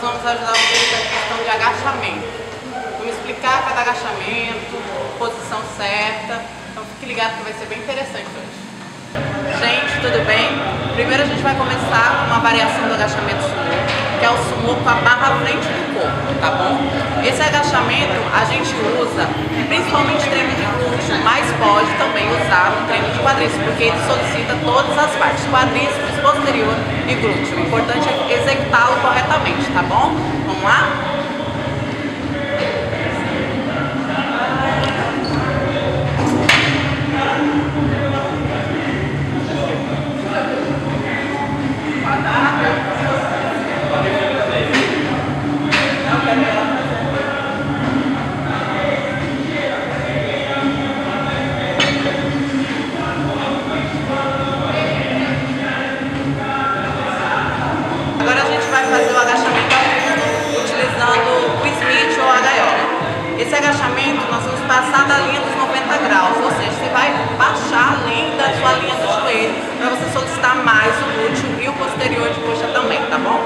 vamos ajudar vocês com a questão de agachamento. Vamos explicar cada agachamento, posição certa. Então fique ligado que vai ser bem interessante hoje. Gente, tudo bem? Primeiro a gente vai começar com uma variação do agachamento sumô, que é o sumô com a barra à frente do corpo, tá bom? Esse agachamento a gente usa principalmente treino de glúteo, mas pode também usar no treino de quadríceps, porque ele solicita todas as partes, quadríceps, posterior e glúteo. O importante é executá-lo corretamente, tá bom? Vamos lá? Agora a gente vai fazer o agachamento utilizando o Smith ou a gaiola. Esse agachamento nós vamos passar da linha dos 90 graus, ou seja, você vai baixar além da sua linha do joelho para você solicitar mais o glúteo e o posterior de coxa também, tá bom?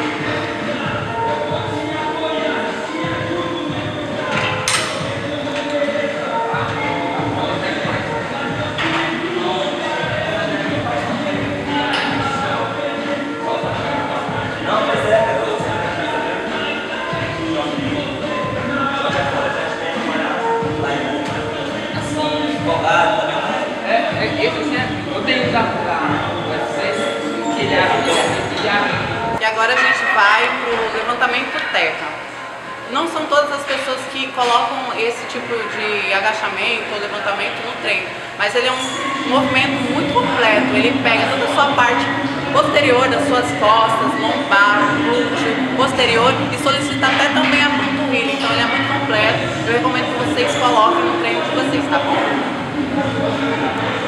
Eu tenho usado para vocês E agora a gente vai para o levantamento terra. Não são todas as pessoas que colocam esse tipo de agachamento ou levantamento no treino, mas ele é um movimento muito completo. Ele pega toda a sua parte posterior das suas costas, lombar, glúteo, posterior e solicita até também a panturrilha. Então ele é muito completo. Eu recomendo que vocês coloquem no treino de vocês, tá bom?